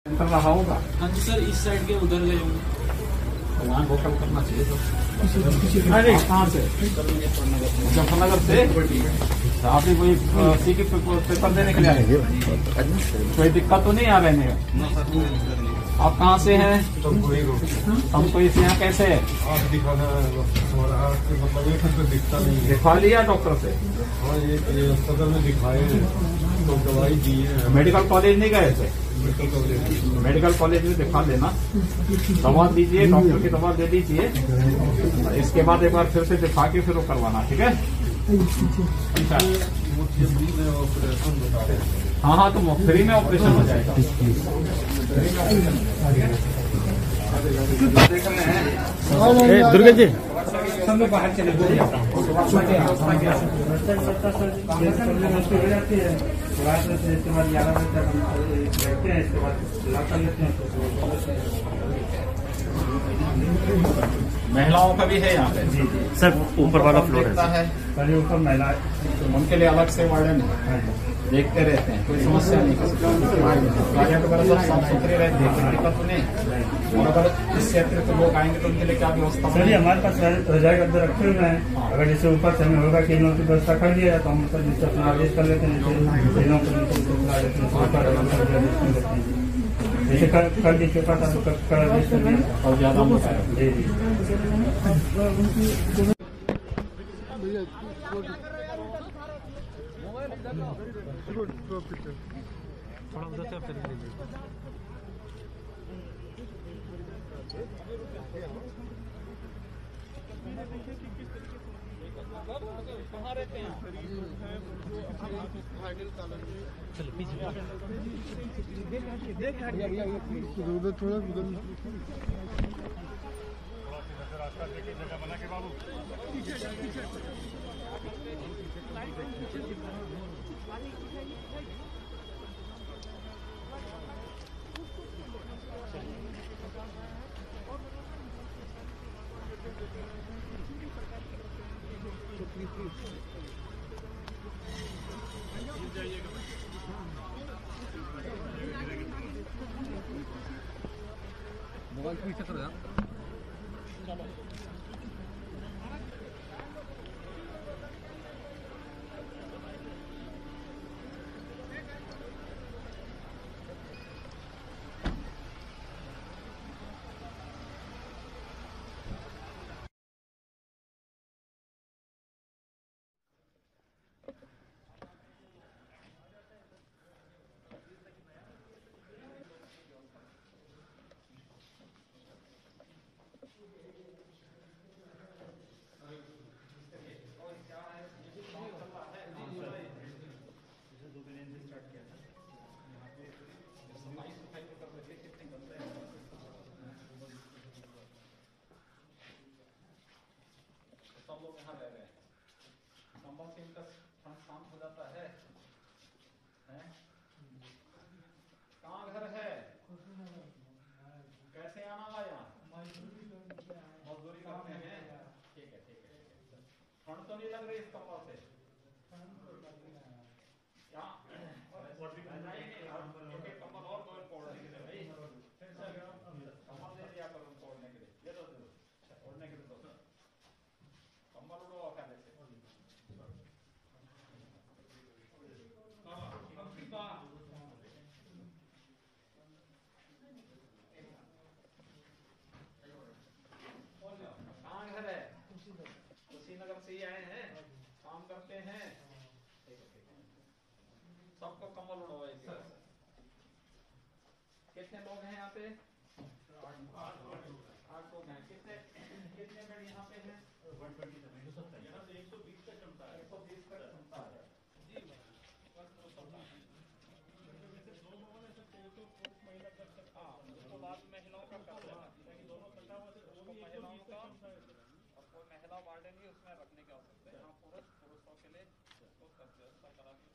Centre रहा होगा। हाँ जी सर, इस साइड के उधर गए होंगे। तो वहाँ होटल करना चाहिए। तो अरे कहाँ से? मुजफ्फरनगर से आप ही कोई सी के पेपर देने के लिए आए? कोई दिक्कत तो नहीं आ रही है? आप कहाँ से हैं? हमको इस यहाँ कैसे है? दिखता नहीं है। दिखा लिया डॉक्टर से? हाँ, ये सदर में दिखाए तो दवाई दी है। मेडिकल कॉलेज नहीं गए थे? मेडिकल कॉलेज में दिखा लेना, दवा दीजिए, डॉक्टर की दवा दे दीजिए। इसके बाद एक बार फिर से दिखा के फिर वो करवाना, ठीक है? अच्छा, हाँ हाँ, तो फ्री में ऑपरेशन हो जाएगा। दुर्गा जी सब लोग बाहर चले जाते हैं। महिलाओं का भी है यहाँ पे सर, ऊपर वाला फ्लोर है ऊपर महिला, उनके लिए अलग से वार्डन है, देखते रहते हैं, कोई समस्या नहीं। गाड़ियाँ वगैरह सब साफ सुथरी रहती है, कोई दिक्कत तो नहीं। और अगर इससे अतिरिक्त लोग आएंगे तो उनके लिए क्या व्यवस्था? सर, हमारे पास रजाई गद्दे रखे हुए हैं। अगर जैसे ऊपर से हमें होगा कि इन लोगों की व्यवस्था कर दिया जाए तो हम ऊपर जिससे अपना आदेश कर लेते हैं। जैसे कर दीजिए पता तो कर आदेश कर दिया और ज्यादा जी जी। थोड़ा उधर से फिर लीजिए। कहाँ रहते हैं? चलो पीछे उधर थोड़ा उधर रास्ता देखिए, जगह बना के बाबू। मोबाइल पीछे करो यार। सब लोग यहाँ रह रहे हैं, संभव से इनका शांत हो जाता है। कहाँ घर है? कैसे आना हुआ यहाँ? मजदूरी करते हैं। ठीक है, ठीक है। ठंड तो नहीं लग रही इस कपड़ा से? एक एक कम्बल और दो इनको ओढ़ने के लिए भाई। कम्बल दे दिया करो उनको ओढ़ने के लिए। ये दो ओढ़ने के लिए दो कम्बल उड़ो पहले से। कहाँ घर है? कुशीनगर से ही आए हैं, काम करते हैं। ठीक है, ठीक है। सबको कम्बल उड़ो एक साथ। कितने लोग हैं यहाँ पे? 8 लोग हैं। कितने बेड यहाँ पे हैं? 120 यहाँ से 120 तक क्षमता है। 120 तक क्षमता है जी। हाँ, उसको बाद महिलाओं का कर देना, दोनों महिलाओं का और कोई महिला वार्डन भी उसमें रखने की आवश्यकता है। हाँ, पुरुषों के लिए उसको व्यवस्था करा